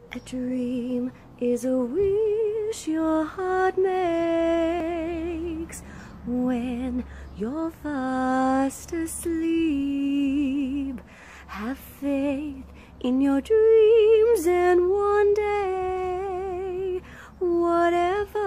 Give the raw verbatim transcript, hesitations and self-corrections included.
A dream is a wish your heart makes when you're fast asleep. Have faith in your dreams, and one day, whatever